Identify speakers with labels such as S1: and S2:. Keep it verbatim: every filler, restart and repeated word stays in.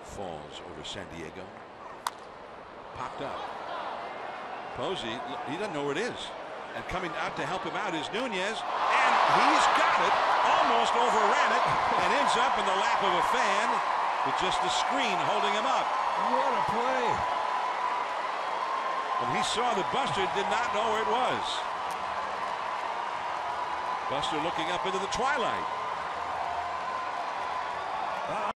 S1: falls over San Diego. Popped up. Posey, he doesn't know where it is. And coming out to help him out is Nunez. And he's got it. Almost overran it. And ends up in the lap of a fan with just the screen holding him up.
S2: What a play.
S1: And he saw that Buster did not know where it was. Buster looking up into the twilight.